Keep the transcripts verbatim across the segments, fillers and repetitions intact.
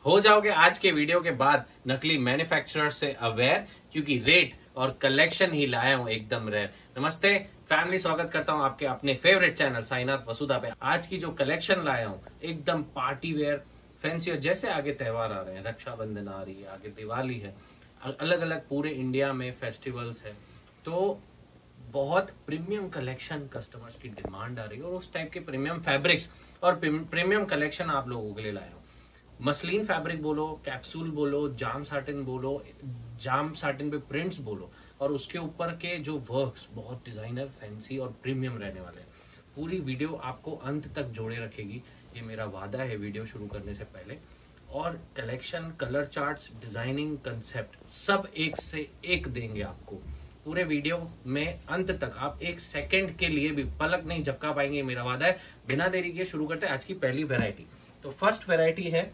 हो जाओगे आज के वीडियो के बाद नकली मैन्युफैक्चरर से अवेयर, क्योंकि रेट और कलेक्शन ही लाया हूं एकदम रेयर। नमस्ते फैमिली, स्वागत करता हूं आपके अपने फेवरेट चैनल साईनाथ वसुधा पे। आज की जो कलेक्शन लाया हूं एकदम पार्टी वेयर फैंसी, और जैसे आगे त्योहार आ रहे हैं, रक्षाबंधन आ रही है, आगे दिवाली है, अलग अलग पूरे इंडिया में फेस्टिवल्स है, तो बहुत प्रीमियम कलेक्शन कस्टमर्स की डिमांड आ रही है और उस टाइप के प्रीमियम फैब्रिक्स और प्रीमियम कलेक्शन आप लोगों के लिए लाया हूं। मसलिन फैब्रिक बोलो, कैप्सूल बोलो, जाम साटिन बोलो, जाम साटिन पे प्रिंट्स बोलो, और उसके ऊपर के जो वर्क्स बहुत डिजाइनर, फैंसी और प्रीमियम रहने वाले हैं। पूरी वीडियो आपको अंत तक जोड़े रखेगी, ये मेरा वादा है वीडियो शुरू करने से पहले। और collection, colour charts, designing, concept सब एक से एक देंगे आपको पूरे वीडियो में। अंत तक आप एक सेकंड के लिए भी पलक नहीं झपका पाएंगे, मेरा वादा है। बिना देरी के शुरू करते हैं आज की पहली वैरायटी। तो फर्स्ट वैरायटी है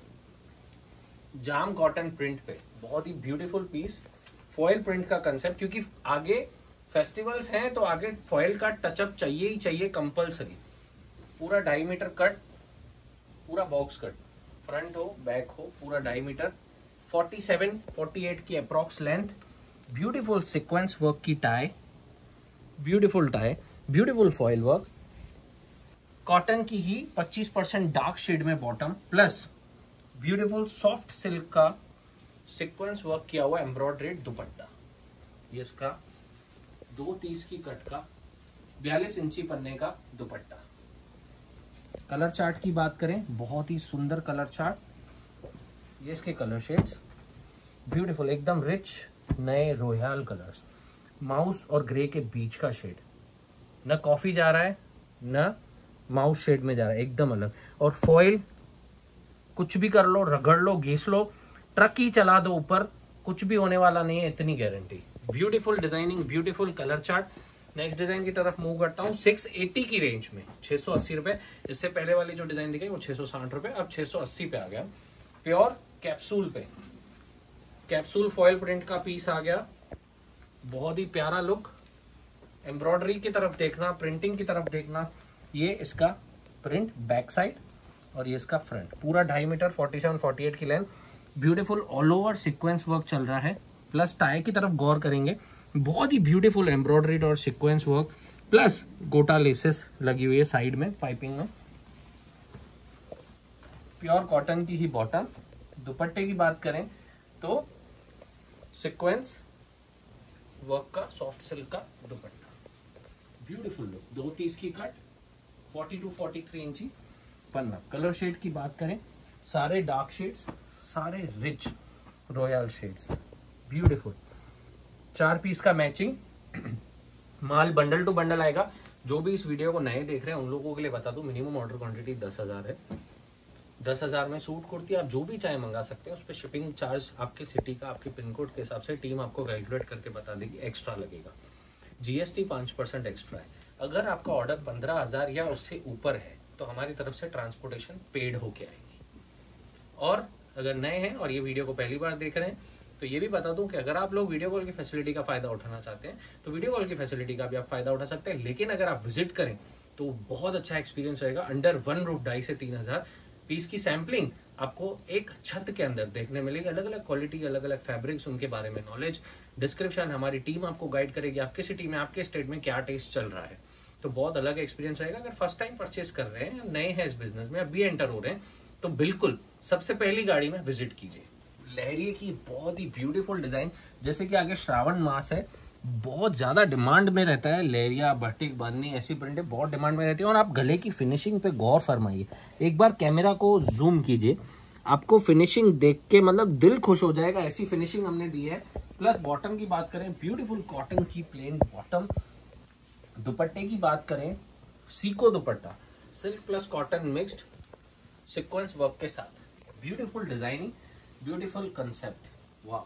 जाम कॉटन प्रिंट पे, बहुत ही ब्यूटीफुल पीस, फॉयल प्रिंट का कंसेप्ट, क्योंकि आगे फेस्टिवल्स हैं तो आगे फॉयल का टचअप चाहिए ही चाहिए कंपलसरी। पूरा ढाई मीटर कट, पूरा बॉक्स कट, फ्रंट हो बैक हो, पूरा ढाई मीटर, सैंतालीस अड़तालीस की approx length, beautiful sequence work की tie, beautiful tie, beautiful foil work, cotton की ही पच्चीस परसेंट डार्क शेड में bottom, plus beautiful soft silk का सीक्वेंस वर्क किया हुआ एम्ब्रॉयडर्ड दुपट्टा। ये इसका दो तीस की कट का बयालीस इंची पन्ने का दुपट्टा। कलर चार्ट की बात करें, बहुत ही सुंदर कलर चार्ट। ये इसके कलर शेड्स ब्यूटीफुल, एकदम रिच नए रॉयल कलर्स, माउस और ग्रे के बीच का शेड, न कॉफी जा रहा है न माउस शेड में जा रहा है, एकदम अलग। और फॉइल कुछ भी कर लो, रगड़ लो, घिस लो, ट्रक ही चला दो ऊपर, कुछ भी होने वाला नहीं है, इतनी guarantee. Beautiful designing, beautiful colour chart. Next design की तरफ मूव करता हूँ। छह सौ अस्सी की रेंज में, छह सौ अस्सी रुपए। इससे पहले वाली जो डिजाइन दिखाई वो छह सौ साठ रुपए, अब छह सौ अस्सी पे आ गया। प्योर कैप्सूल पे, कैप्सूल फॉयल प्रिंट का पीस आ गया, बहुत ही प्यारा लुक। एम्ब्रॉयडरी की तरफ देखना, प्रिंटिंग की तरफ देखना। ये इसका प्रिंट बैक साइड और ये इसका फ्रंट, पूरा ढाई मीटर, सैंतालीस अड़तालीस की length, beautiful all over sequence work चल रहा है। प्लस टाई की तरफ गौर करेंगे, बहुत ही ब्यूटीफुल एम्ब्रॉयडरी और सीक्वेंस वर्क, प्लस गोटा लेसेस लगी हुई है साइड में पाइपिंग में। प्योर कॉटन की ही बॉटम। दुपट्टे की बात करें तो सीक्वेंस वर्क का सॉफ्ट सिल्क का दुपट्टा, ब्यूटीफुल लुक, दो तीस की कट, चालीस टू तैंतालीस इंची पन्ना। कलर शेड की बात करें, सारे डार्क शेड्स, सारे रिच रॉयल शेड्स, ब्यूटीफुल। चार पीस का मैचिंग माल बंडल टू बंडल आएगा। जो भी इस वीडियो को नए देख रहे हैं उन लोगों के लिए बता दूं, मिनिमम ऑर्डर क्वांटिटी दस हजार है। दस हजार में सूट कुर्ती आप जो भी चाहे मंगा सकते हैं। उस पर शिपिंग चार्ज आपके सिटी का, आपके पिन कोड के हिसाब से टीम आपको कैलकुलेट करके बता देगी, एक्स्ट्रा लगेगा। जीएसटी पांच परसेंट एक्स्ट्रा है। अगर आपका ऑर्डर पंद्रह हजार या उससे ऊपर है तो हमारी तरफ से ट्रांसपोर्टेशन पेड होके आएगी। और अगर नए हैं और ये वीडियो को पहली बार देख रहे हैं तो ये भी बता दूं कि अगर आप लोग वीडियो कॉल की फैसिलिटी का फायदा उठाना चाहते हैं तो वीडियो कॉल की फैसिलिटी का भी आप फायदा उठा सकते हैं, लेकिन अगर आप विजिट करें तो बहुत अच्छा एक्सपीरियंस रहेगा। अंडर वन रूफ ढाई से तीन हजार पीस की सैम्पलिंग आपको एक छत के अंदर देखने मिलेगी। अलग अलग क्वालिटी, अलग अलग फैब्रिक्स, उनके बारे में नॉलेज, डिस्क्रिप्शन, हमारी टीम आपको गाइड करेगी आपके सिटी में, आपके स्टेट में क्या टेस्ट चल रहा है। तो बहुत अलग एक्सपीरियंस रहेगा। अगर फर्स्ट टाइम परचेस कर रहे हैं, नए हैं इस बिजनेस में, अभी एंटर हो रहे हैं, तो बिल्कुल सबसे पहली गाड़ी में विजिट कीजिए। लहरिये की बहुत ही ब्यूटीफुल डिजाइन, जैसे कि आगे श्रावण मास है, बहुत ज्यादा डिमांड में रहता है लहरिया, बटिक, बांधनी, ऐसी प्रिंटें बहुत डिमांड में रहती है। और आप गले की फिनिशिंग पे गौर फरमाइए, एक बार कैमरा को जूम कीजिए, आपको फिनिशिंग देख के मतलब दिल खुश हो जाएगा, ऐसी फिनिशिंग हमने दी है। प्लस बॉटम की बात करें, ब्यूटीफुल कॉटन की प्लेन बॉटम। दुपट्टे की बात करें, सीको दुपट्टा, silk plus cotton mixed sequence work के साथ, ब्यूटीफुल डिजाइनिंग, ब्यूटीफुल कंसेप्ट, वाह,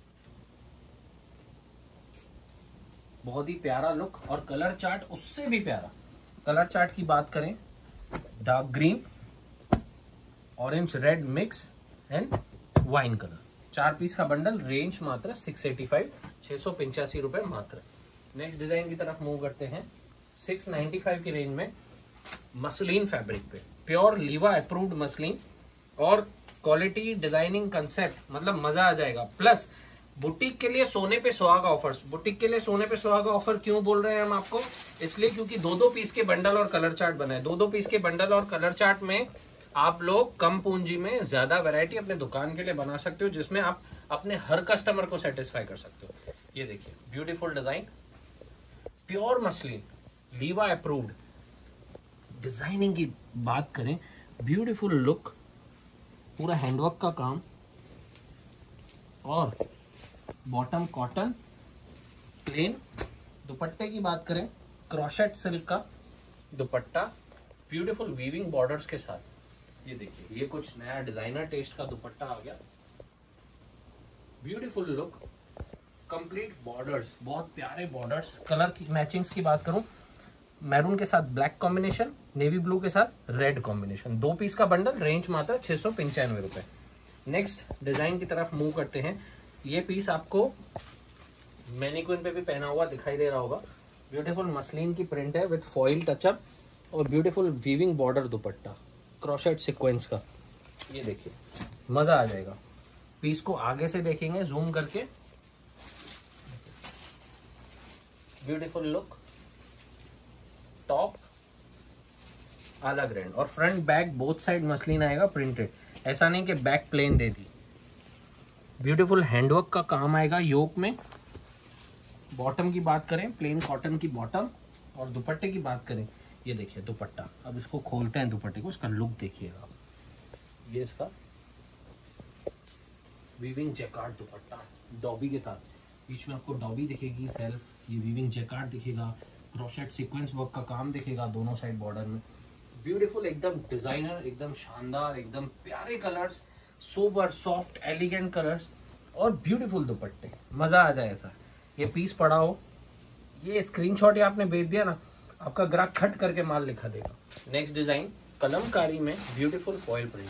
बहुत ही प्यारा लुक। और कलर चार्ट उससे भी प्यारा। कलर चार्ट की बात करें, dark green, orange red mix and wine colour. चार पीस का बंडल, रेंज मात्र सिक्स एटी फाइव, छह सौ पिचासी रुपए मात्र। नेक्स्ट डिजाइन की तरफ मूव करते हैं। सिक्स नाइन्टी फाइव की रेंज में मसलिन फैब्रिक पे, प्योर लीवा अप्रूव्ड मसलिन, और क्वालिटी, डिजाइनिंग, कंसेप्ट, मतलब मजा आ जाएगा। प्लस बुटीक के लिए सोने पे सुहागा ऑफर्स। बुटीक के लिए सोने पे सुहागा ऑफर क्यों बोल रहे हैं हम आपको? इसलिए क्योंकि दो दो पीस के बंडल और कलर चार्ट बनाए। दो दो पीस के बंडल और कलर चार्ट में आप लोग कम पूंजी में ज्यादा वैरायटी अपने दुकान के लिए बना सकते हो, जिसमें आप अपने हर कस्टमर को सेटिस्फाई कर सकते हो। ये देखिए beautiful design, pure muslin, Liva approved. Designing की बात करें, ब्यूटीफुल लुक, पूरा हैंडवर्क का काम, और बॉटम कॉटन प्लेन। दुपट्टे की बात करें, क्रॉशेट सिल्क का दुपट्टा, ब्यूटीफुल वीविंग बॉर्डर्स के साथ। ये देखिए, ये कुछ नया डिजाइनर टेस्ट का दुपट्टा आ गया। ब्यूटीफुल लुक, कंप्लीट बॉर्डर्स, बहुत प्यारे बॉर्डर्स। कलर की मैचिंग्स की बात करूं, मैरून के साथ ब्लैक कॉम्बिनेशन, नेवी ब्लू के साथ रेड कॉम्बिनेशन। दो पीस का बंडल, रेंज मात्र छह सौ पंचानवे रुपए। नेक्स्ट डिजाइन की तरफ मूव करते हैं। ये पीस आपको मैनिक्विन पे भी पहना हुआ दिखाई दे रहा होगा। ब्यूटीफुल मसलिन की प्रिंट है विद फॉइल टचअप और ब्यूटीफुल वीविंग बॉर्डर दुपट्टा, क्रॉशेट सीक्वेंस का। ये देखिए, मजा आ जाएगा। पीस को आगे से देखेंगे जूम करके, ब्यूटीफुल लुक, टॉप आला ग्रैंड, और front back both side muslin आएगा प्रिंटेड। ऐसा नहीं कि बैक प्लेन दे दी। ब्यूटीफुल हैंडवर्क का काम आएगा योक में। बॉटम की बात करें, प्लेन कॉटन की बॉटम, और दुपट्टे की बात करें, ये देखिए दुपट्टा। अब इसको खोलते हैं दुपट्टे को, इसका लुक देखिएगा। ये इसका वीविंग जैकार्ड दुपट्टा डॉबी के साथ, बीच में आपको डॉबी दिखेगी सेल्फ, ये वीविंग जैकार्ड दिखेगा, क्रोशेट सीक्वेंस वर्क का काम दिखेगा दोनों साइड बॉर्डर में। ब्यूटीफुल, एकदम डिजाइनर, एकदम शानदार, एकदम प्यारे colours, sober soft elegant colours, और ब्यूटीफुल दुपट्टे। मजा आ जाए ऐसा। ये पीस पड़ा हो, ये स्क्रीनशॉट या आपने भेज दिया ना, आपका ग्राहक खट करके माल लिखा देगा। नेक्स्ट डिजाइन, कलमकारी में ब्यूटीफुल फॉइल प्रिंट,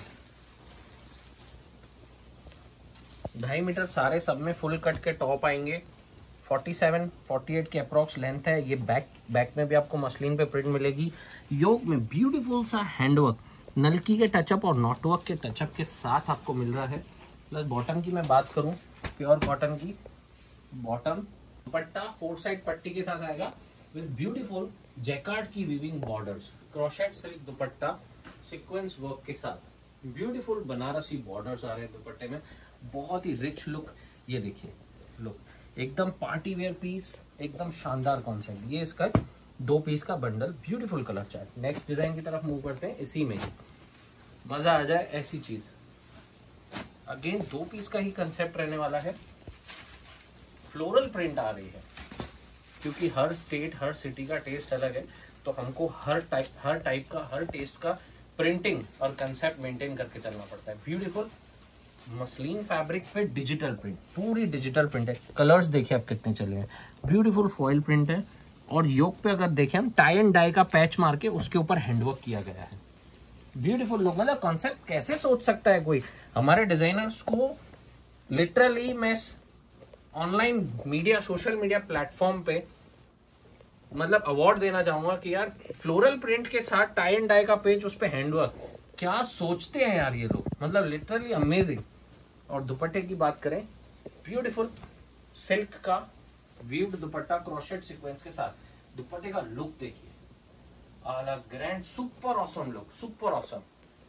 ढाई मीटर सारे सब में फुल कट के टॉप आएंगे। सैंतालीस, अड़तालीस के अप्रॉक्स लेंथ है। ये बैक बैक में भी आपको मसलिन पे प्रिंट मिलेगी। योक में ब्यूटीफुल सा हैंडवर्क, नलकी के टचअप और नॉटवर्क के टचअप के साथ आपको मिल रहा है। प्लस बॉटम की मैं बात करूं, प्योर कॉटन की बॉटम, दुपट्टा फोर साइड पट्टी के साथ आएगा विद ब्यूटीफुल जैकार्ड की वीविंग बॉर्डर्स, क्रॉशेट सिल्क दुपट्टा सीक्वेंस वर्क के साथ। ब्यूटीफुल बनारसी बॉर्डर्स आ रहे हैं दुपट्टे में, बहुत ही रिच लुक। ये देखिए लुक, एकदम पार्टी वेयर पीस, एकदम शानदार कॉन्सेप्ट। ये इसका दो पीस का bundle, beautiful colour chart. Next design की तरफ मूव करते हैं। इसी में ही मजा आ जाए ऐसी चीज। अगेन दो पीस का ही कंसेप्ट रहने वाला है। फ्लोरल प्रिंट आ रही है, क्योंकि हर स्टेट हर सिटी का टेस्ट अलग है, तो हमको हर टाइप हर टाइप का हर टेस्ट का प्रिंटिंग और कंसेप्ट मेंटेन करके चलना पड़ता है। ब्यूटीफुल मसलिन फैब्रिक पे डिजिटल प्रिंट, पूरी डिजिटल प्रिंट है। कलर्स देखिए आप कितने चले हैं। ब्यूटीफुल फॉइल प्रिंट है, और योक पे अगर देखें हम, टाई एंड डाई का पैच मार के उसके ऊपर हैंडवर्क किया गया है। ब्यूटीफुल लुक, मतलब कॉन्सेप्ट कैसे सोच सकता है कोई। हमारे डिजाइनर्स को लिटरली मैं online media, social media platform पे मतलब अवार्ड देना चाहूंगा कि यार फ्लोरल प्रिंट के साथ टाई एंड डाई का पेज, उस पे हैंडवर्क, क्या सोचते हैं यार ये लोग, मतलब लिटरली अमेजिंग। और दुपट्टे की बात करें, ब्यूटीफुल सिल्क का वीव्ड दुपट्टा क्रॉशेट सीक्वेंस के साथ। दुपट्टे का लुक देखिए, आला grand, super awesome look, super awesome.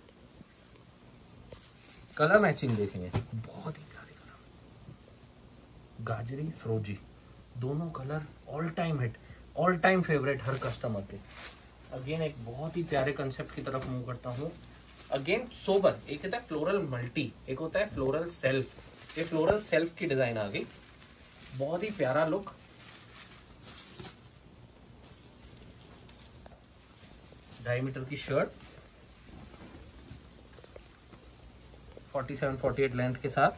Colour matching देखेंगे, बहुत ही प्यारे कलर, गाजरी फ्रोजी, दोनों colour all time hit, all time favourite हर कस्टमर के। अगेन एक बहुत ही प्यारे कंसेप्ट की तरफ मूव करता हूँ। अगेन सोबर, एक होता है फ्लोरल मल्टी, एक होता है फ्लोरल सेल्फ। ये फ्लोरल सेल्फ की डिजाइन आ गई, बहुत ही प्यारा लुक। ढाई मीटर की शर्ट, सैंतालीस अड़तालीस लेंथ के साथ,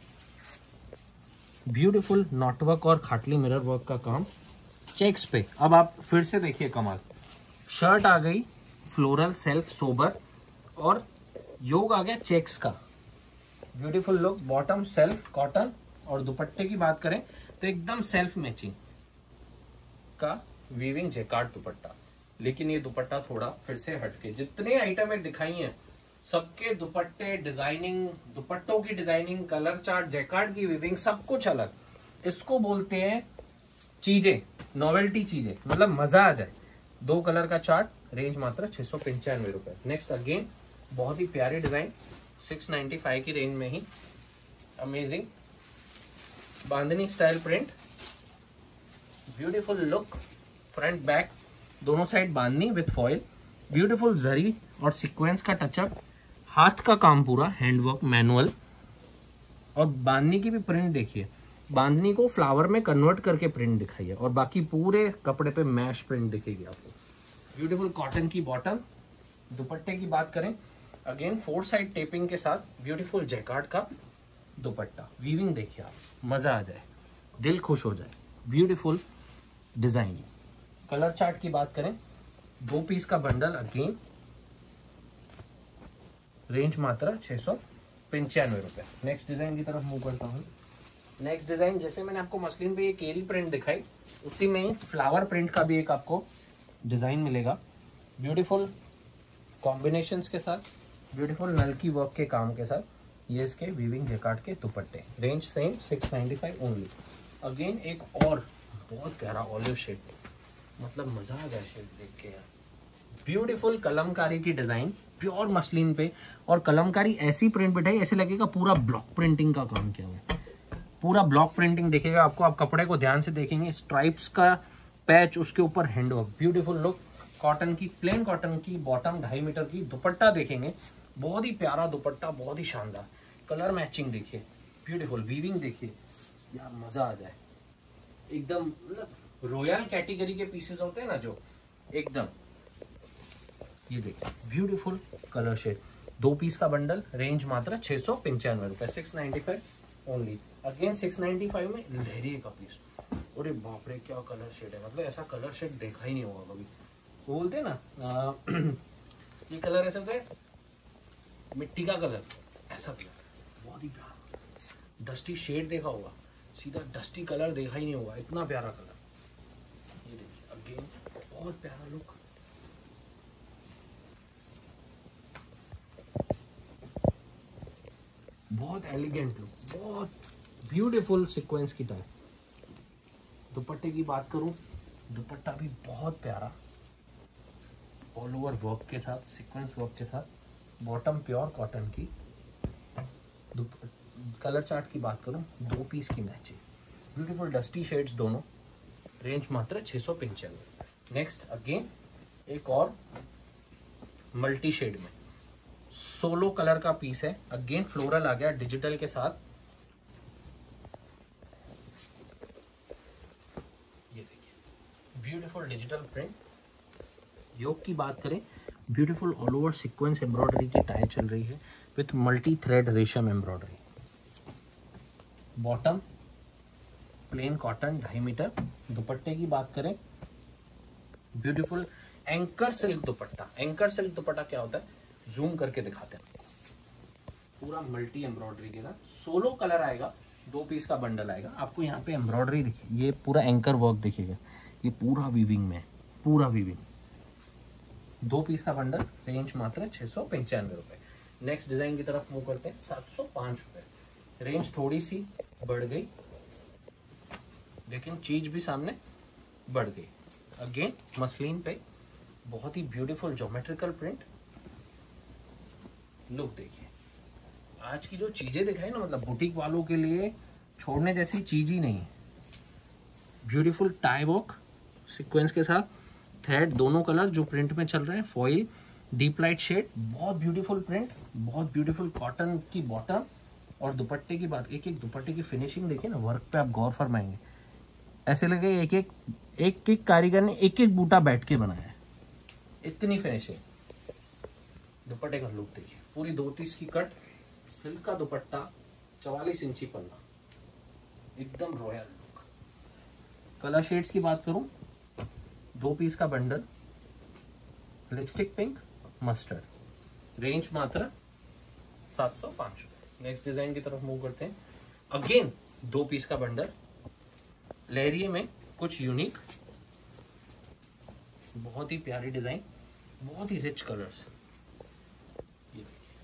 ब्यूटीफुल नॉटवर्क और खाटली मिरर वर्क का काम चेक्स पे। अब आप फिर से देखिए कमाल, शर्ट आ गई फ्लोरल सेल्फ सोबर, और योग आ गया चेक्स का, beautiful look. Bottom self cotton, और दुपट्टे की बात करें तो एकदम सेल्फ मैचिंग का वीविंग जैकार्ड दुपट्टा। लेकिन ये दुपट्टा थोड़ा फिर से हटके, जितने आइटमें दिखाई हैं सबके दुपट्टे डिजाइनिंग, दुपट्टों की डिजाइनिंग, कलर चार्ट, जैकार्ड की वीविंग, सब कुछ अलग। इसको बोलते हैं चीजें, नॉवेल्टी चीजें, मतलब मजा आ जाए। दो कलर का चार्ट, रेंज मात्र छह सौ पंचानवे रुपए। नेक्स्ट अगेन बहुत ही प्यारे डिजाइन, सिक्स नाइन्टी फाइव की रेंज में ही, amazing bandhani style print, beautiful look, front back दोनों side bandhani with foil, beautiful zari और सीक्वेंस का टचअप, हाथ का काम पूरा हैंडवर्क मैनुअल, और बांधनी की भी प्रिंट देखिए, बांधनी को फ्लावर में कन्वर्ट करके प्रिंट दिखाई है और बाकी पूरे कपड़े पे मैश प्रिंट दिखेगी आपको। ब्यूटीफुल कॉटन की बॉटम। दुपट्टे की बात करें, अगेन फोर साइड टेपिंग के साथ ब्यूटीफुल जैकार्ड का दुपट्टा, वीविंग देखिए आप, मजा आ जाए, दिल खुश हो जाए, ब्यूटीफुल डिजाइनिंग। कलर चार्ट की बात करें, दो पीस का बंडल, अगेन रेंज मात्र छह सौ पंचानवे रुपए। नेक्स्ट डिजाइन की तरफ मूव करता हूँ। नेक्स्ट डिजाइन, जैसे मैंने आपको मसलिन पे ये केरी प्रिंट दिखाई, उसी में ही फ्लावर प्रिंट का भी एक आपको डिजाइन मिलेगा, ब्यूटीफुल कॉम्बिनेशंस के साथ, ब्यूटीफुल नलकी वर्क के काम के साथ। ये इसके वीविंग जैकार्ड के दुपट्टे, range same six ninety five only. Again एक और बहुत प्यारा ऑलिव शेड, मतलब मजा आ गया शेड देख के यार। ब्यूटीफुल कलमकारी की डिजाइन, प्योर मसलिन पे, और कलमकारी ऐसी प्रिंट बिठाई ऐसे लगेगा पूरा ब्लॉक प्रिंटिंग का काम किया हुआ है, पूरा ब्लॉक प्रिंटिंग दिखेगा आपको। आप कपड़े को ध्यान से देखेंगे, स्ट्राइप्स का पैच, उसके ऊपर हैंडवर्क, ब्यूटीफुल लुक। कॉटन की, प्लेन कॉटन की बॉटम, ढाई मीटर की, दुपट्टा देखेंगे बहुत ही प्यारा दुपट्टा, बहुत ही शानदार। कलर मैचिंग देखिए, ब्यूटीफुल वीविंग देखिए यार, मजा आ जाए एकदम। मतलब रॉयल कैटेगरी के पीसेस होते हैं ना जो, एकदम। ये देखिए ब्यूटीफुल कलर शेड, दो पीस का बंडल, रेंज मात्र छह सौ पंचानवे रुपए, six ninety five only. Again six ninety five में लहरिए का पीस, अरे बाप रे क्या कलर शेड है, मतलब ऐसा कलर शेड देखा ही नहीं होगा कभी। वो बोलते हैं ना आ, ये कलर ऐसा होता है मिट्टी का कलर, ऐसा कलर बहुत ही प्यारा। डस्टी शेड देखा होगा, सीधा डस्टी कलर देखा ही नहीं होगा, इतना प्यारा कलर। ये देखिए अगेन बहुत प्यारा लुक, बहुत एलिगेंट लुक, बहुत ब्यूटीफुल सीक्वेंस की टाइप। दुपट्टे की बात करूं, दुपट्टा भी बहुत प्यारा, ऑल ओवर वर्क के साथ, सीक्वेंस वर्क के साथ, बॉटम प्योर कॉटन की। कलर चार्ट की बात करूं, दो पीस की मैचिंग, ब्यूटीफुल डस्टी शेड्स दोनों, रेंज मात्र छह सौ पंचानवे। नेक्स्ट अगेन एक और मल्टी शेड में सोलो कलर का पीस है, अगेन फ्लोरल आ गया डिजिटल के साथ। ये देखिए ब्यूटीफुल डिजिटल प्रिंट। योक की बात करें, beautiful all over sequence embroidery की टाई चल रही है विथ मल्टी थ्रेड रेशम एम्ब्रॉयडरी। बॉटम प्लेन कॉटन ढाई मीटर। दुपट्टे की बात करें, ब्यूटीफुल एंकर सिल्क दुपट्टा। एंकर सिल्क दुपट्टा क्या होता है, जूम करके दिखाते हैं, पूरा मल्टी एम्ब्रॉयडरी के साथ, सोलो कलर आएगा, दो पीस का बंडल आएगा। आपको यहाँ पे एम्ब्रॉयडरी दिखे, ये पूरा एंकर वर्क दिखेगा, ये पूरा वीविंग में, पूरा वीविंग। दो पीस का बंडल, रेंज मात्र छह सौ पंचानवे रुपए। नेक्स्ट डिजाइन की तरफ मूव करते हैं, सात सौ पांच रुपए। रेंज थोड़ी सी बढ़ गई, लेकिन चीज भी सामने बढ़ गई। अगेन मसलिन पे बहुत ही ब्यूटीफुल ज्योमेट्रिकल प्रिंट, लुक देखिए। आज की जो चीजें दिखाई ना, मतलब बुटीक वालों के लिए छोड़ने जैसी चीज ही नहीं है। ब्यूटीफुल टाई वर्क सीक्वेंस के साथ, थ्रेड दोनों कलर जो प्रिंट में चल रहे हैं, फॉइल डीप लाइट शेड, बहुत ब्यूटीफुल प्रिंट, बहुत ब्यूटीफुल कॉटन की बॉटम। और दुपट्टे की बात, एक एक दुपट्टे की फिनिशिंग देखिए ना, वर्क पे आप गौर फरमाएंगे, ऐसे लगे एक एक एक एक कारीगर ने एक एक बूटा बैठ के बनाया है, इतनी फिनिशिंग। दुपट्टे का लुक देखिए, पूरी दो तीस की कट, सिल्क का दुपट्टा, चवालीस इंची पन्ना, एकदम रॉयल लुक। कलर शेड्स की बात करूं, दो पीस का bundle, lipstick pink, mustard, range मात्र सात सौ पांच रुपए। नेक्स्ट डिजाइन की तरफ मूव करते हैं। अगेन दो पीस का बंडल, लहरिये में कुछ यूनिक, बहुत ही प्यारी डिजाइन, बहुत ही रिच कलर्स। ये देखिए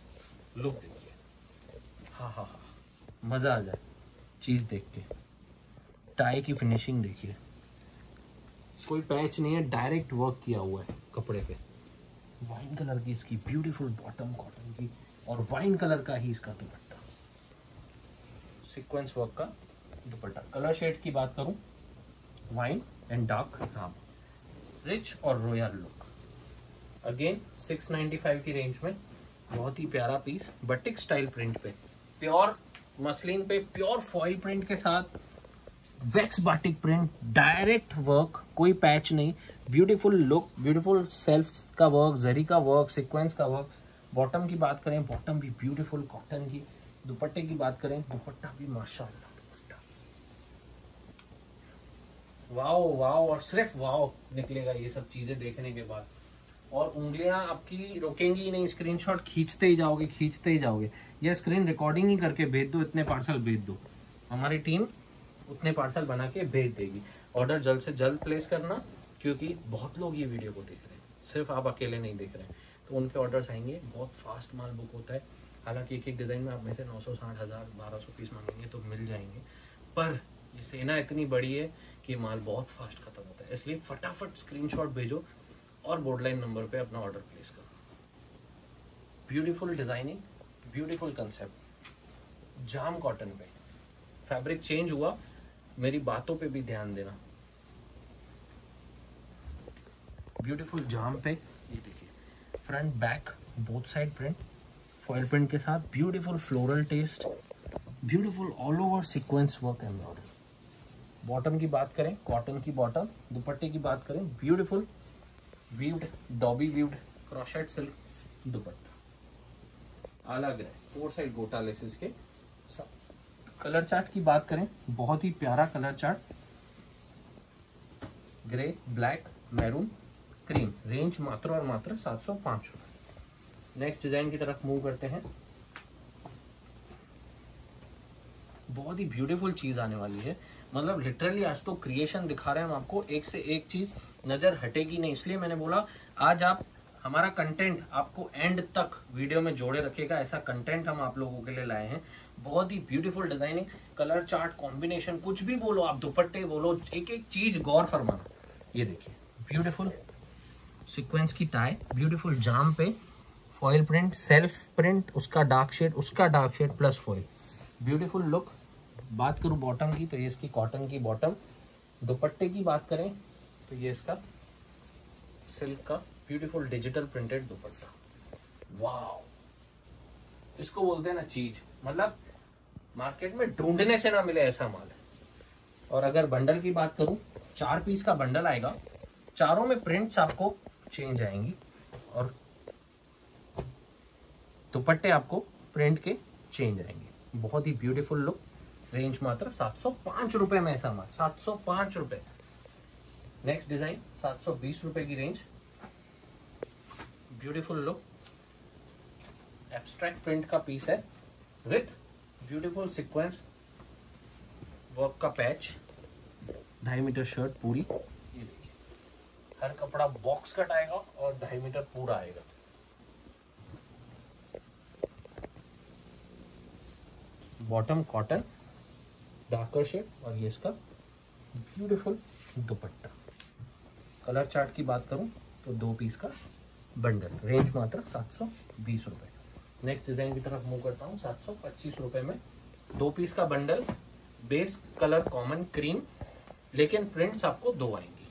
लुक देखिए, हाँ हाँ हाँ, मजा आ जाए चीज देख के। टाई की फिनिशिंग देखिए, कोई पैच नहीं है, डायरेक्ट वर्क किया हुआ है कपड़े पे। वाइन कलर की इसकी ब्यूटीफुल बॉटम कॉटन की, और वाइन कलर का ही इसका दुपट्टा, सीक्वेंस वर्क का दुपट्टा। कलर शेड की बात करूं, वाइन एंड डार्क, हाँ, रिच और royal look. Again six ninety five की रेंज में बहुत ही प्यारा पीस, बटिक स्टाइल प्रिंट पे, प्योर मसलिन पे प्योर फॉइल प्रिंट के साथ wax batik print, direct work, कोई पैच नहीं, ब्यूटीफुल लुक, ब्यूटीफुल सेल्फ का वर्क, जरी का वर्क, सीक्वेंस का वर्क। बॉटम की बात करें, बॉटम भी ब्यूटीफुल कॉटन की। दुपट्टे की बात करें, दुपट्टा भी माशाल्लाह दुपट्टा, वाओ वाओ और सिर्फ वाओ निकलेगा ये सब चीजें देखने के बाद, और उंगलियां आपकी रोकेंगी ही नहीं, स्क्रीनशॉट खींचते ही जाओगे, खींचते ही जाओगे। या स्क्रीन रिकॉर्डिंग ही करके भेज दो, इतने पार्सल भेज दो, हमारी टीम उतने पार्सल बना के भेज देगी। ऑर्डर जल्द से जल्द प्लेस करना, क्योंकि बहुत लोग ये वीडियो को देख रहे हैं, सिर्फ आप अकेले नहीं देख रहे हैं, तो उनके ऑर्डर्स आएंगे। बहुत फास्ट माल बुक होता है, हालांकि एक एक डिज़ाइन में आप में से नौ सौ साठ हज़ार बारह सौ पीस मांगेंगे तो मिल जाएंगे, पर ये सेना इतनी बड़ी है कि माल बहुत फास्ट खत्म होता है, इसलिए फटाफट स्क्रीनशॉट भेजो और बोर्डलाइन नंबर पे अपना ऑर्डर प्लेस करो। Beautiful designing, beautiful concept, jam cotton पे। फैब्रिक चेंज हुआ, मेरी बातों पे भी ध्यान देना। ब्यूटीफुल जाम पे, ये देखिए front back both side print, foil print के साथ beautiful floral taste, beautiful all over sequence work embroidery. Bottom की बात करें, कॉटन की बॉटम। दुपट्टे की बात करें, beautiful weaved, dobby weaved crochet silk दुपट्टा, अलग है, फोर साइड गोटा लेसेस के साथ। कलर चार्ट की बात करें, बहुत ही प्यारा colour chart, grey, black, maroon, cream. Range मात्र और मात्र सात सौ पाँच रुपये। नेक्स्ट डिजाइन की तरफ मूव करते हैं। बहुत ही ब्यूटीफुल चीज आने वाली है, मतलब लिटरली आज तो क्रिएशन दिखा रहे हैं हम आपको, एक से एक चीज नजर हटेगी नहीं, इसलिए मैंने बोला आज आप हमारा कंटेंट आपको एंड तक वीडियो में जोड़े रखेगा, ऐसा कंटेंट हम आप लोगों के लिए लाए हैं। बहुत ही beautiful designing, colour chart, combination, कुछ भी बोलो आप, दुपट्टे बोलो, एक एक चीज गौर फरमाना। ये देखिए ब्यूटीफुल सीक्वेंस की टाई, ब्यूटीफुल जाम पे फॉइल प्रिंट, सेल्फ प्रिंट, उसका डार्क शेड, उसका dark shade plus foil, beautiful look. बात करूं बॉटम की, तो ये इसकी कॉटन की बॉटम। दुपट्टे की बात करें तो ये इसका सिल्क का ब्यूटीफुल डिजिटल प्रिंटेड दुपट्टा। वाव, इसको बोलते हैं ना चीज, मतलब मार्केट में ढूंढने से ना मिले ऐसा माल है। और अगर बंडल की बात करूं, चार पीस का बंडल आएगा, चारों में प्रिंट्स आपको चेंज आएंगी और दुपट्टे आपको प्रिंट के चेंज आएंगे। बहुत ही ब्यूटीफुल लुक। रेंज मात्र सात सौ पांच रुपए में ऐसा माल, सात सौ पांच रुपए। नेक्स्ट डिजाइन सात सौ बीस रुपए की range, beautiful look, abstract print का पीस है विथ ब्यूटीफुल सीक्वेंस वर्क का पैच, ढाई मीटर शर्ट पूरी। ये देखिए हर कपड़ा बॉक्स कट आएगा और ढाई मीटर पूरा आएगा। बॉटम कॉटन, डार्कर शेड, और ये इसका ब्यूटीफुल दुपट्टा। कलर चार्ट की बात करूं तो दो पीस का बंडल, रेंज मात्र सात सौ बीस रुपए। नेक्स्ट डिजाइन की तरफ मूव करता हूं। सात सौ पच्चीस रुपए में दो पीस का bundle, base colour common cream, लेकिन प्रिंट्स आपको दो आएंगी।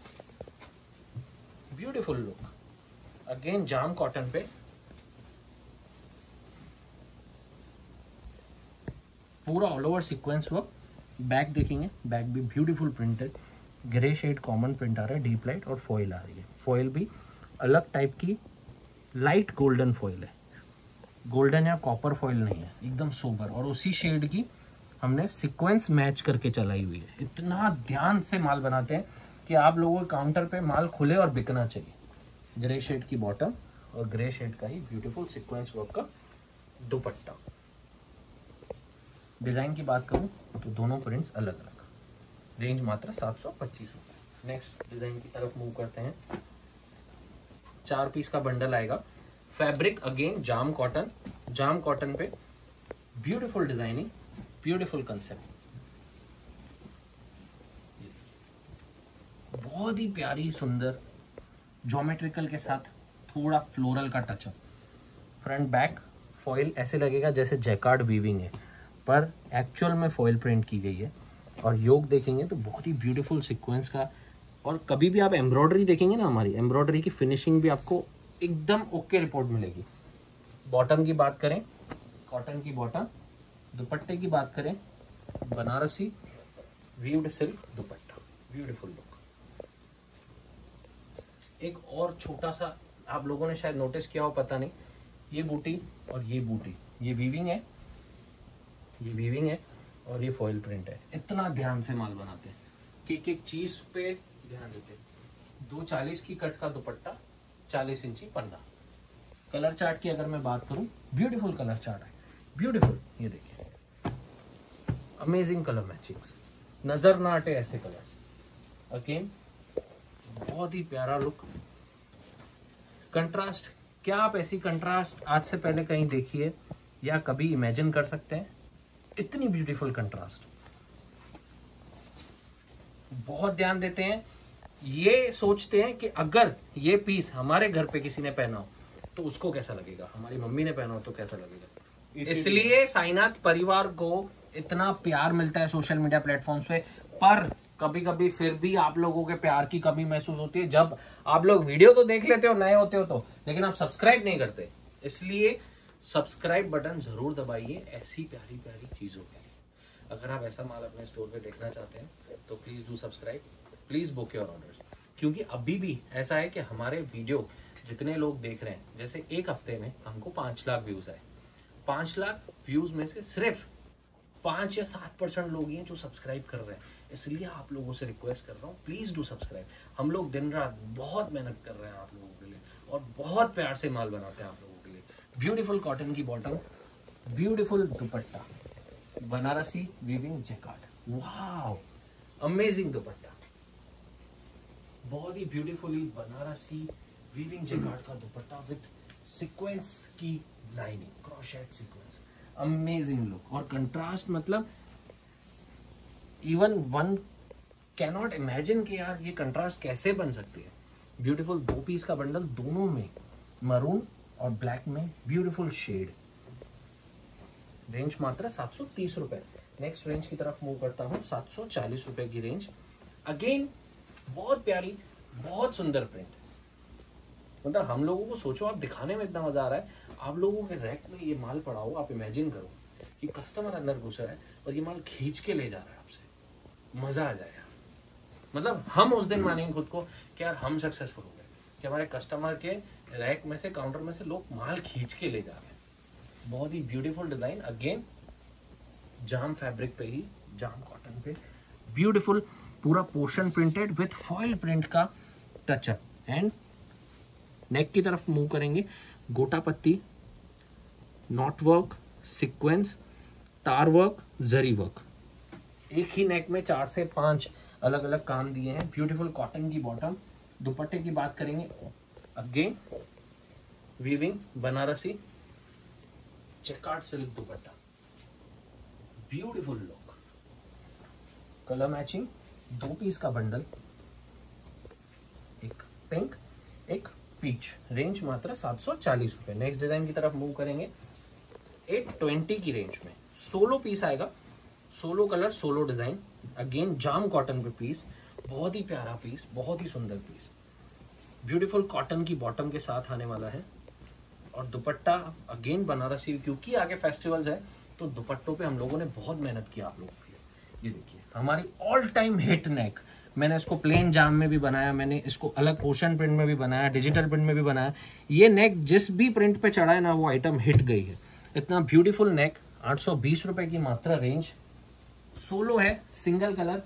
Beautiful look, again jam cotton पे, पूरा all over sequence work. Back देखेंगे, बैक भी beautiful printed, grey shade common print आ रहा है, डीप लाइट, और फॉइल आ रही है। फॉइल भी अलग टाइप की, लाइट गोल्डन फॉइल है, गोल्डन या कॉपर फॉइल नहीं है, एकदम सोबर, और उसी शेड की हमने सीक्वेंस मैच करके चलाई हुई है। इतना ध्यान से माल बनाते हैं कि आप लोगों के काउंटर पे माल खुले और बिकना चाहिए। ग्रे शेड की बॉटम और ग्रे शेड का ही ब्यूटीफुल सीक्वेंस वर्क का दुपट्टा। डिजाइन की बात करूं तो दोनों प्रिंट्स अलग अलग, रेंज मात्र सात सौ पच्चीस रुपए। नेक्स्ट डिजाइन की तरफ मूव करते हैं। चार पीस का बंडल आएगा, fabric again jam cotton, jam cotton पे ब्यूटीफुल डिजाइनिंग, ब्यूटीफुल कंसेप्ट, बहुत ही प्यारी सुंदर ज्योमेट्रिकल के साथ थोड़ा फ्लोरल का टचअप। फ्रंट बैक फॉइल ऐसे लगेगा जैसे जैकार्ड वीविंग है, पर एक्चुअल में फॉइल प्रिंट की गई है। और योग देखेंगे तो बहुत ही ब्यूटीफुल सीक्वेंस का, और कभी भी आप एम्ब्रॉयडरी देखेंगे ना, हमारी एम्ब्रॉयडरी की फिनिशिंग भी आपको एकदम ओके रिपोर्ट मिलेगी। बॉटम की बात करें, कॉटन की बॉटम। दुपट्टे की बात करें, बनारसी वीव्ड सिल्क दुपट्टा, ब्यूटीफुल लुक। एक और छोटा सा, आप लोगों ने शायद नोटिस किया हो, पता नहीं, ये बूटी और ये बूटी, ये वीविंग है, ये वीविंग है और ये फॉइल प्रिंट है। इतना ध्यान से माल बनाते हैं कि एक एक चीज पे ध्यान देते हैं। दो चालीस की कट का दुपट्टा, चालीस इंची पन्ना। कलर चार्ट की अगर मैं बात करूं, ब्यूटीफुल कलर चार्ट है, ब्यूटीफुल। ये देखिए, अमेजिंग कलर मैचिंग्स, नजर ना हटे ऐसे कलर्स। अगेन बहुत ही प्यारा लुक, कंट्रास्ट। क्या आप ऐसी कंट्रास्ट आज से पहले कहीं देखी है या कभी इमेजिन कर सकते हैं? इतनी ब्यूटीफुल कंट्रास्ट, बहुत ध्यान देते हैं। ये सोचते हैं कि अगर ये पीस हमारे घर पे किसी ने पहना हो तो उसको कैसा लगेगा, हमारी मम्मी ने पहना हो तो कैसा लगेगा। इसलिए साईनाथ परिवार को इतना प्यार मिलता है सोशल मीडिया प्लेटफॉर्म्स पे, पर कभी कभी फिर भी आप लोगों के प्यार की कमी महसूस होती है। जब आप लोग वीडियो तो देख लेते हो, नए होते हो तो, लेकिन आप सब्सक्राइब नहीं करते। इसलिए सब्सक्राइब बटन जरूर दबाइए ऐसी प्यारी प्यारी चीजों के लिए। अगर आप ऐसा माल अपने स्टोर पे देखना चाहते हैं तो please do subscribe, please book your orders. क्योंकि अभी भी ऐसा है कि हमारे वीडियो जितने लोग देख रहे हैं, जैसे एक हफ्ते में हमको पांच लाख व्यूज आए, पांच लाख व्यूज में से सिर्फ पांच या सात परसेंट लोग ही हैं जो सब्सक्राइब कर रहे हैं। इसलिए आप लोगों से रिक्वेस्ट कर रहा हूँ, प्लीज डू सब्सक्राइब। हम लोग दिन रात बहुत मेहनत कर रहे हैं आप लोगों के लिए, और बहुत प्यार से माल बनाते हैं आप लोगों के लिए। ब्यूटीफुल कॉटन की बॉटम, ब्यूटीफुल दुपट्टा, Banarasi weaving jacquard, wow amazing दुपट्टा, बहुत ही ब्यूटीफुली बनारसी वीविंग जैकार्ड का दुपट्टा विद सीक्वेंस की lining, crochet sequence, amazing look. और कंट्रास्ट मतलब इवन वन कैनॉट इमेजिन कि यार ये कंट्रास्ट कैसे बन सकती है। ब्यूटीफुल दो पीस का बंडल, दोनों में मरून और ब्लैक में ब्यूटीफुल शेड। रेंज मात्र सात सौ तीस रुपए। नेक्स्ट रेंज की तरफ मूव करता हूँ, सात सौ चालीस रुपए की रेंज। अगेन बहुत प्यारी, बहुत सुंदर प्रिंट। मतलब हम लोगों को, सोचो आप, दिखाने में इतना मजा आ रहा है, आप लोगों के रैक में ये माल पड़ा हो, आप इमेजिन करो कि कस्टमर अंदर घुसा है और ये माल खींच के ले जा रहा है आपसे, मजा आ जाएगा। मतलब हम उस दिन मानेंगे खुद को कि यार हम सक्सेसफुल हो गए, कि हमारे कस्टमर के रैक में से, काउंटर में से लोग माल खींच के ले जा रहे हैं। बहुत ही beautiful design, again jam fabric पे ही, जाम कॉटन पे, ब्यूटीफुल पूरा portion printed with foil print का टचअप। एंड नेक की तरफ मूव करेंगे, gota patti, knot work, sequence, तार वर्क, जरी वर्क, एक ही नेक में चार से पांच अलग अलग काम दिए हैं। ब्यूटीफुल कॉटन की बॉटम। दुपट्टे की बात करेंगे, again weaving Banarasi jacquard silk दुपट्टा, ब्यूटीफुल लुक, कलर मैचिंग, दो पीस का बंडल, एक पिंक एक पीच। रेंज मात्र सात सौ चालीस रुपए। नेक्स्ट डिजाइन की तरफ मूव करेंगे, एक ट्वेंटी की रेंज में सोलो पीस आएगा, solo colour, solo design, again jam cotton पे पीस, बहुत ही प्यारा पीस, बहुत ही सुंदर पीस। ब्यूटीफुल कॉटन की बॉटम के साथ आने वाला है, और दुपट्टा अगेन बनारसी, क्योंकि आगे फेस्टिवल्स है तो दुपट्टों पे हम लोगों ने बहुत मेहनत की आप लोगों के लिए। ये देखिए हमारी ऑल टाइम हिट नेक, मैंने इसको प्लेन जाम में भी बनाया, मैंने इसको अलग ओशन प्रिंट में भी बनाया, डिजिटल प्रिंट में भी बनाया। ये नेक जिस भी प्रिंट पे चढ़ा है ना, वो आइटम हिट गई है। इतना ब्यूटीफुल नेक, आठ सौ बीस रुपए की मात्र रेंज, सोलो है, सिंगल कलर,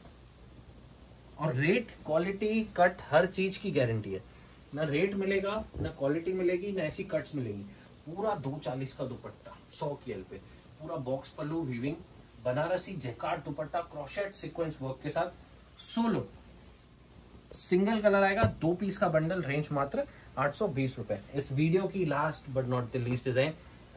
और रेट, क्वालिटी, कट, हर चीज की गारंटी है। ना रेट मिलेगा, ना क्वालिटी मिलेगी, ना ऐसी कट्स मिलेगी। पूरा दो चालीस का दुपट्टा, सौ की एल पे, पूरा box pallu, weaving Banarasi jacquard दुपट्टा, क्रोशेट सीक्वेंस वर्क के साथ, सोलो, सिंगल कलर आएगा, दो पीस का बंडल, रेंज मात्र आठ सौ बीस रुपए। इस वीडियो की last but not the least design,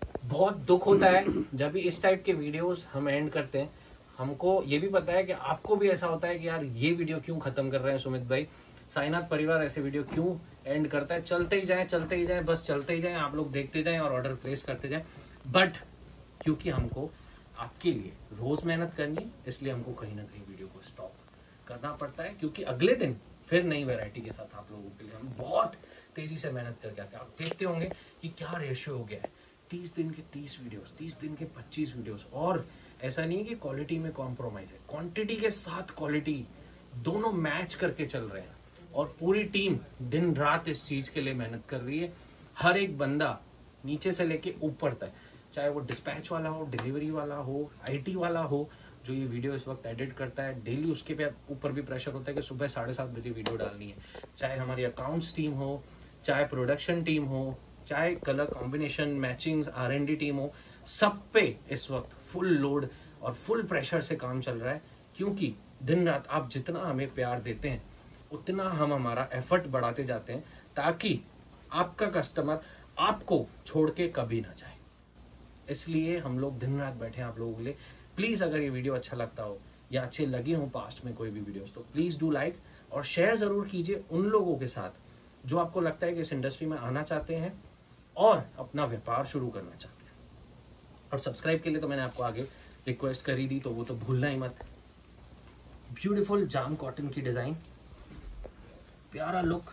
बहुत दुख होता है जब भी इस टाइप के वीडियोस हम एंड करते हैं। हमको ये भी पता है कि आपको भी ऐसा होता है कि यार ये वीडियो क्यों खत्म कर रहे हैं सुमित भाई, साईनाथ परिवार ऐसे वीडियो क्यों एंड करता है। चलते ही जाएं चलते ही जाएं बस चलते ही जाएं, आप लोग देखते जाएं और ऑर्डर प्लेस करते जाएं। बट क्योंकि हमको आपके लिए रोज मेहनत करनी, इसलिए हमको कहीं ना कहीं वीडियो को स्टॉप करना पड़ता है, क्योंकि अगले दिन फिर नई वैरायटी के साथ आप लोगों के लिए हम बहुत तेजी से मेहनत करके आते हैं। आप देखते होंगे कि क्या रेशियो हो गया है, तीस दिन के तीस वीडियोस, तीस दिन के पच्चीस वीडियोस। और ऐसा नहीं है कि क्वालिटी में कॉम्प्रोमाइज है, क्वांटिटी के साथ क्वालिटी दोनों मैच करके चल रहे हैं। और पूरी टीम दिन रात इस चीज के लिए मेहनत कर रही है। हर एक बंदा नीचे से लेके ऊपर तक, चाहे वो डिस्पैच वाला हो, डिलीवरी वाला हो, आईटी वाला हो, जो ये वीडियो इस वक्त एडिट करता है, डेली उसके पे ऊपर भी प्रेशर होता है कि सुबह साढ़े सात बजे वीडियो डालनी है। चाहे हमारी अकाउंट्स टीम हो, चाहे प्रोडक्शन टीम हो, चाहे colour combination matching R and D team हो, सब पे इस वक्त फुल लोड और फुल प्रेशर से काम चल रहा है। क्योंकि दिन रात आप जितना हमें प्यार देते हैं उतना हम हमारा एफर्ट बढ़ाते जाते हैं, ताकि आपका कस्टमर आपको छोड़ के कभी ना जाए। इसलिए हम लोग दिन रात बैठे हैं आप लोगों के लिए। प्लीज अगर ये वीडियो अच्छा लगता हो या अच्छे लगे हो पास्ट में कोई भी वीडियोस, तो प्लीज डू लाइक और शेयर जरूर कीजिए उन लोगों के साथ जो आपको लगता है कि इस इंडस्ट्री में आना चाहते हैं और अपना व्यापार शुरू करना चाहते हैं। और सब्सक्राइब के लिए तो मैंने आपको आगे रिक्वेस्ट करी दी, तो वो तो भूलना ही मत। ब्यूटीफुल जाम कॉटन की डिजाइन, प्यारा look,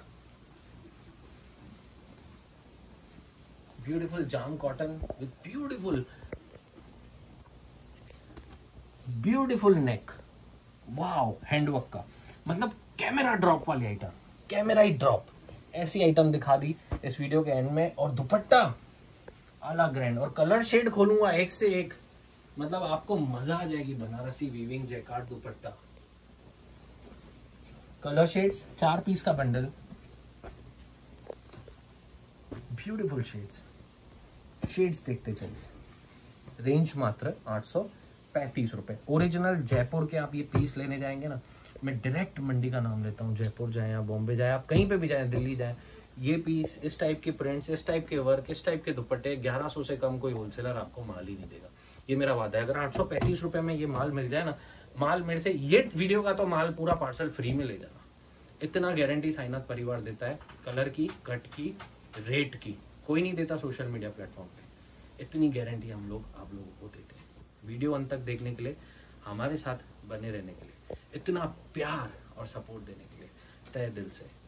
beautiful jam cotton with beautiful beautiful neck, wow, handwork का, मतलब कैमरा ड्रॉप वाली आइटम, कैमरा ही ड्रॉप ऐसी आइटम दिखा दी इस वीडियो के एंड में। और दुपट्टा आला ग्रैंड, और कलर शेड खोलूंगा एक से एक, मतलब आपको मजा आ जाएगी। Banarasi weaving jacquard dupatta, colour shades, चार पीस का बंडल, ब्यूटीफुल शेड्स, शेड्स देखते चलिए। रेंज मात्र आठ सौ पैंतीस रुपए। ओरिजिनल जयपुर के आप ये पीस लेने जाएंगे ना, मैं डायरेक्ट मंडी का नाम लेता हूँ, जयपुर जाए या बॉम्बे जाए, आप कहीं पे भी जाए, दिल्ली जाए, ये पीस, इस टाइप के प्रिंट्स, इस टाइप के वर्क, इस टाइप के दुपट्टे, ग्यारह सौ से कम कोई होलसेलर आपको माल ही नहीं देगा। ये मेरा वादा है। अगर आठ सौ पैंतीस रुपए में ये माल मिल जाए ना, माल मेरे से, ये वीडियो का तो माल पूरा पार्सल फ्री में ले जाना, इतना गारंटी साईनाथ परिवार देता है। कलर की, कट की, रेट की कोई नहीं देता सोशल मीडिया प्लेटफॉर्म पे, इतनी गारंटी हम लोग आप लोगों को देते हैं। वीडियो अंत तक देखने के लिए, हमारे साथ बने रहने के लिए, इतना प्यार और सपोर्ट देने के लिए तहे दिल से